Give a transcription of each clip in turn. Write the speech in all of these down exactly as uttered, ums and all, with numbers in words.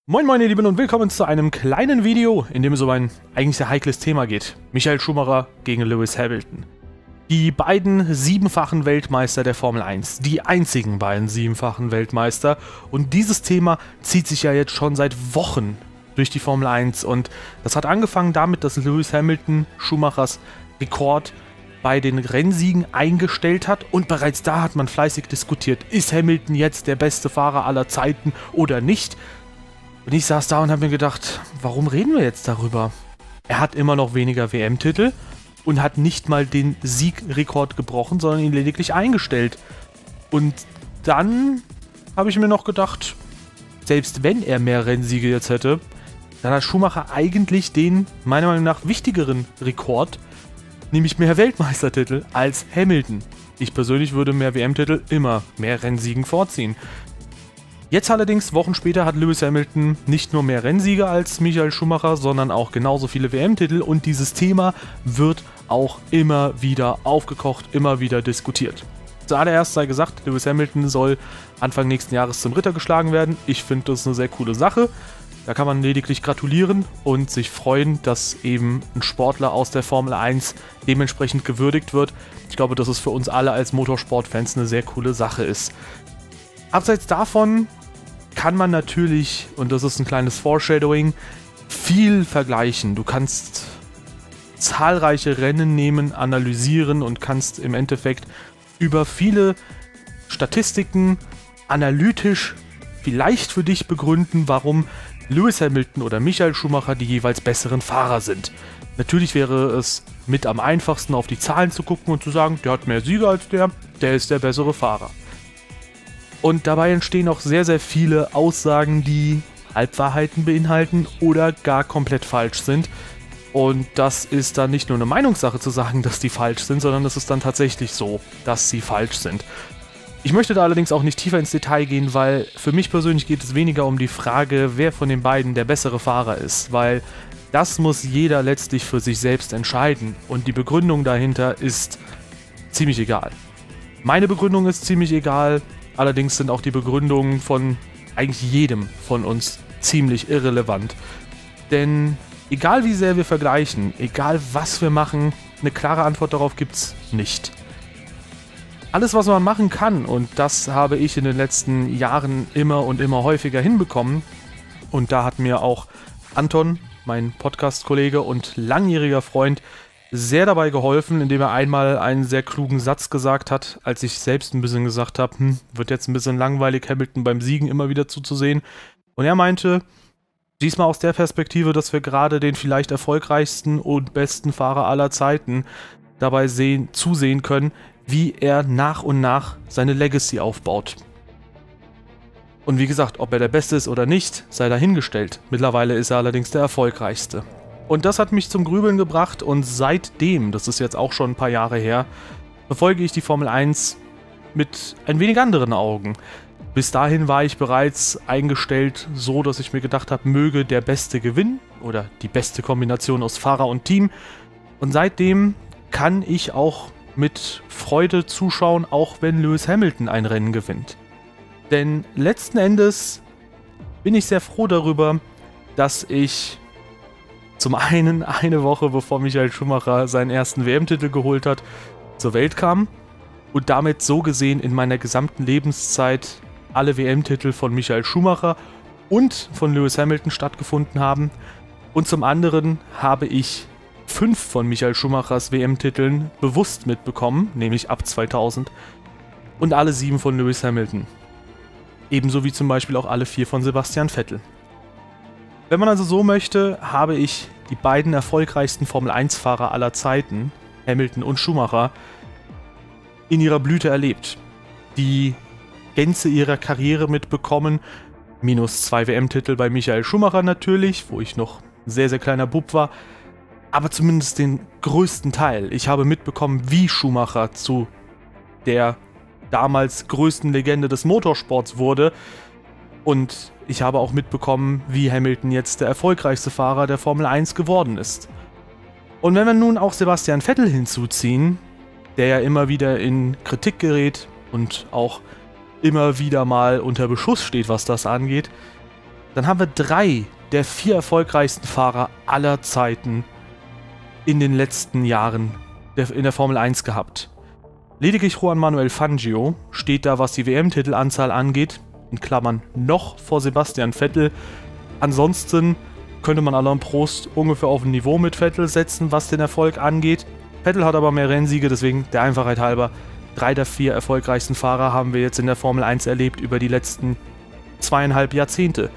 Moin moin ihr Lieben und willkommen zu einem kleinen Video, in dem es um ein eigentlich sehr heikles Thema geht. Michael Schumacher gegen Lewis Hamilton. Die beiden siebenfachen Weltmeister der Formel eins, die einzigen beiden siebenfachen Weltmeister. Und dieses Thema zieht sich ja jetzt schon seit Wochen durch die Formel eins. Und das hat angefangen damit, dass Lewis Hamilton Schumachers Rekord bei den Rennsiegen eingestellt hat. Und bereits da hat man fleißig diskutiert, ist Hamilton jetzt der beste Fahrer aller Zeiten oder nicht? Und ich saß da und habe mir gedacht, warum reden wir jetzt darüber? Er hat immer noch weniger W M-Titel und hat nicht mal den Siegrekord gebrochen, sondern ihn lediglich eingestellt. Und dann habe ich mir noch gedacht, selbst wenn er mehr Rennsiege jetzt hätte, dann hat Schumacher eigentlich den, meiner Meinung nach, wichtigeren Rekord, nämlich mehr Weltmeistertitel als Hamilton. Ich persönlich würde mehr W M-Titel immer mehr Rennsiegen vorziehen. Jetzt allerdings, Wochen später, hat Lewis Hamilton nicht nur mehr Rennsiege als Michael Schumacher, sondern auch genauso viele W M-Titel und dieses Thema wird auch immer wieder aufgekocht, immer wieder diskutiert. Zuallererst sei gesagt, Lewis Hamilton soll Anfang nächsten Jahres zum Ritter geschlagen werden. Ich finde das eine sehr coole Sache. Da kann man lediglich gratulieren und sich freuen, dass eben ein Sportler aus der Formel eins dementsprechend gewürdigt wird. Ich glaube, dass es für uns alle als Motorsportfans eine sehr coole Sache ist. Abseits davon kann man natürlich, und das ist ein kleines Foreshadowing, viel vergleichen. Du kannst zahlreiche Rennen nehmen, analysieren und kannst im Endeffekt über viele Statistiken analytisch vielleicht für dich begründen, warum Lewis Hamilton oder Michael Schumacher die jeweils besseren Fahrer sind. Natürlich wäre es mit am einfachsten, auf die Zahlen zu gucken und zu sagen, der hat mehr Siege als der, der ist der bessere Fahrer. Und dabei entstehen auch sehr, sehr viele Aussagen, die Halbwahrheiten beinhalten oder gar komplett falsch sind. Und das ist dann nicht nur eine Meinungssache zu sagen, dass die falsch sind, sondern es ist dann tatsächlich so, dass sie falsch sind. Ich möchte da allerdings auch nicht tiefer ins Detail gehen, weil für mich persönlich geht es weniger um die Frage, wer von den beiden der bessere Fahrer ist, weil das muss jeder letztlich für sich selbst entscheiden und die Begründung dahinter ist ziemlich egal. Meine Begründung ist ziemlich egal. Allerdings sind auch die Begründungen von eigentlich jedem von uns ziemlich irrelevant. Denn egal wie sehr wir vergleichen, egal was wir machen, eine klare Antwort darauf gibt's nicht. Alles, was man machen kann, und das habe ich in den letzten Jahren immer und immer häufiger hinbekommen, und da hat mir auch Anton, mein Podcast-Kollege und langjähriger Freund, sehr dabei geholfen, indem er einmal einen sehr klugen Satz gesagt hat, als ich selbst ein bisschen gesagt habe, hm, wird jetzt ein bisschen langweilig, Hamilton beim Siegen immer wieder zuzusehen. Und er meinte, diesmal aus der Perspektive, dass wir gerade den vielleicht erfolgreichsten und besten Fahrer aller Zeiten dabei sehen, zusehen können, wie er nach und nach seine Legacy aufbaut. Und wie gesagt, ob er der Beste ist oder nicht, sei dahingestellt. Mittlerweile ist er allerdings der erfolgreichste. Und das hat mich zum Grübeln gebracht und seitdem, das ist jetzt auch schon ein paar Jahre her, verfolge ich die Formel eins mit ein wenig anderen Augen. Bis dahin war ich bereits eingestellt so, dass ich mir gedacht habe, möge der Beste gewinnen oder die beste Kombination aus Fahrer und Team. Und seitdem kann ich auch mit Freude zuschauen, auch wenn Lewis Hamilton ein Rennen gewinnt. Denn letzten Endes bin ich sehr froh darüber, dass ich zum einen eine Woche bevor Michael Schumacher seinen ersten W M-Titel geholt hat, zur Welt kam und damit so gesehen in meiner gesamten Lebenszeit alle W M-Titel von Michael Schumacher und von Lewis Hamilton stattgefunden haben. Und zum anderen habe ich fünf von Michael Schumachers W M-Titeln bewusst mitbekommen, nämlich ab zweitausend, und alle sieben von Lewis Hamilton. Ebenso wie zum Beispiel auch alle vier von Sebastian Vettel. Wenn man also so möchte, habe ich die beiden erfolgreichsten Formel eins Fahrer aller Zeiten, Hamilton und Schumacher, in ihrer Blüte erlebt. Die Gänze ihrer Karriere mitbekommen, minus zwei W M-Titel bei Michael Schumacher natürlich, wo ich noch ein sehr, sehr kleiner Bub war, aber zumindest den größten Teil. Ich habe mitbekommen, wie Schumacher zu der damals größten Legende des Motorsports wurde. Und ich habe auch mitbekommen, wie Hamilton jetzt der erfolgreichste Fahrer der Formel eins geworden ist. Und wenn wir nun auch Sebastian Vettel hinzuziehen, der ja immer wieder in Kritik gerät und auch immer wieder mal unter Beschuss steht, was das angeht, dann haben wir drei der vier erfolgreichsten Fahrer aller Zeiten in den letzten Jahren in der Formel eins gehabt. Lediglich Juan Manuel Fangio steht da, was die W M-Titelanzahl angeht, in Klammern noch vor Sebastian Vettel. Ansonsten könnte man Alain Prost ungefähr auf ein Niveau mit Vettel setzen, was den Erfolg angeht. Vettel hat aber mehr Rennsiege, deswegen der Einfachheit halber, drei der vier erfolgreichsten Fahrer haben wir jetzt in der Formel eins erlebt über die letzten zweieinhalb Jahrzehnte.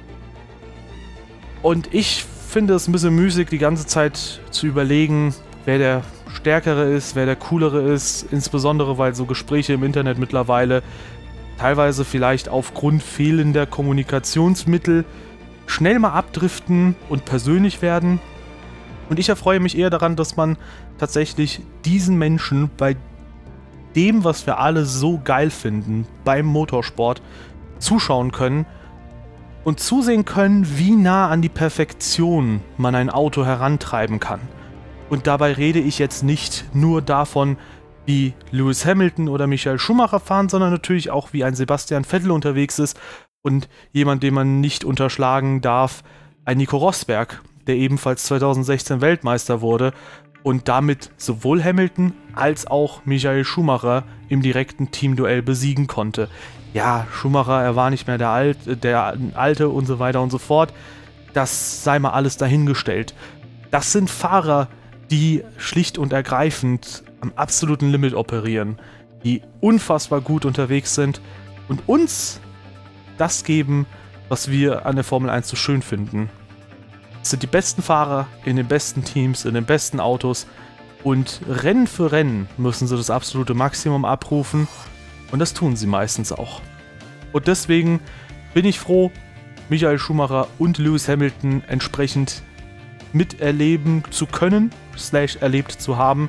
Und ich finde es ein bisschen müßig, die ganze Zeit zu überlegen, wer der Stärkere ist, wer der Coolere ist, insbesondere weil so Gespräche im Internet mittlerweile teilweise vielleicht aufgrund fehlender Kommunikationsmittel schnell mal abdriften und persönlich werden. Und ich erfreue mich eher daran, dass man tatsächlich diesen Menschen bei dem, was wir alle so geil finden, beim Motorsport, zuschauen können und zusehen können, wie nah an die Perfektion man ein Auto herantreiben kann. Und dabei rede ich jetzt nicht nur davon, wie Lewis Hamilton oder Michael Schumacher fahren, sondern natürlich auch, wie ein Sebastian Vettel unterwegs ist und jemand, den man nicht unterschlagen darf, ein Nico Rosberg, der ebenfalls zweitausendsechzehn Weltmeister wurde und damit sowohl Hamilton als auch Michael Schumacher im direkten Teamduell besiegen konnte. Ja, Schumacher, er war nicht mehr der, Alt, der Alte und so weiter und so fort. Das sei mal alles dahingestellt. Das sind Fahrer, die schlicht und ergreifend am absoluten Limit operieren, die unfassbar gut unterwegs sind und uns das geben, was wir an der Formel eins so schön finden. Es sind die besten Fahrer in den besten Teams, in den besten Autos und Rennen für Rennen müssen sie das absolute Maximum abrufen und das tun sie meistens auch. Und deswegen bin ich froh, Michael Schumacher und Lewis Hamilton entsprechend miterleben zu können, slash erlebt zu haben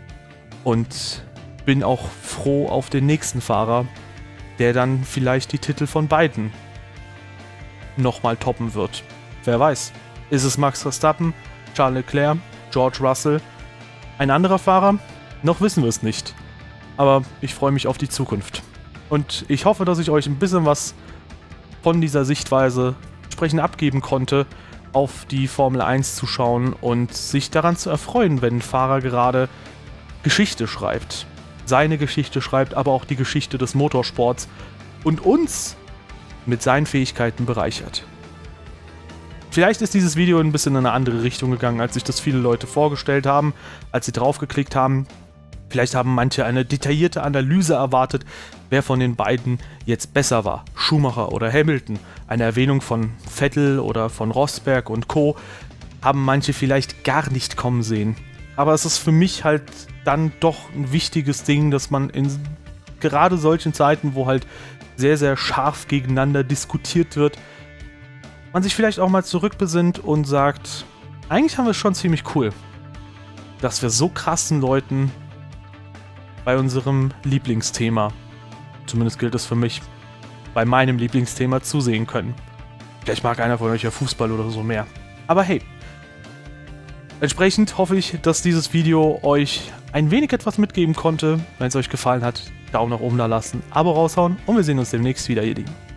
und bin auch froh auf den nächsten Fahrer, der dann vielleicht die Titel von beiden nochmal toppen wird. Wer weiß. Ist es Max Verstappen, Charles Leclerc, George Russell, ein anderer Fahrer? Noch wissen wir es nicht. Aber ich freue mich auf die Zukunft. Und ich hoffe, dass ich euch ein bisschen was von dieser Sichtweise entsprechend abgeben konnte, auf die Formel eins zu schauen und sich daran zu erfreuen, wenn ein Fahrer gerade Geschichte schreibt. Seine Geschichte schreibt, aber auch die Geschichte des Motorsports und uns mit seinen Fähigkeiten bereichert. Vielleicht ist dieses Video ein bisschen in eine andere Richtung gegangen, als sich das viele Leute vorgestellt haben, als sie draufgeklickt haben. Vielleicht haben manche eine detaillierte Analyse erwartet, wer von den beiden jetzt besser war, Schumacher oder Hamilton. Eine Erwähnung von Vettel oder von Rosberg und Co. haben manche vielleicht gar nicht kommen sehen. Aber es ist für mich halt dann doch ein wichtiges Ding, dass man in gerade solchen Zeiten, wo halt sehr, sehr scharf gegeneinander diskutiert wird, man sich vielleicht auch mal zurückbesinnt und sagt, eigentlich haben wir es schon ziemlich cool, dass wir so krassen Leuten bei unserem Lieblingsthema, zumindest gilt es für mich, bei meinem Lieblingsthema zusehen können. Vielleicht mag einer von euch ja Fußball oder so mehr. Aber hey, entsprechend hoffe ich, dass dieses Video euch ein wenig etwas mitgeben konnte. Wenn es euch gefallen hat, Daumen nach oben da lassen, Abo raushauen und wir sehen uns demnächst wieder, ihr Lieben.